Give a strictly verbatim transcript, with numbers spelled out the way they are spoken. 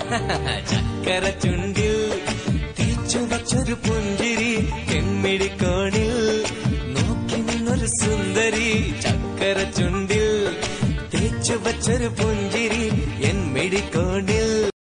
ചക്കര ചുണ്ടിൽ തേച്ചു വച്ചൊരു പുഞ്ചിരി കെമ്മിടിക്കോണിൽ നോക്കി നിന്നൊരു സുന്ദരി. ചക്കര ചുണ്ടിൽ തേച്ചു വച്ചൊരു പുഞ്ചിരി എൻ മിടിക്കോണിൽ.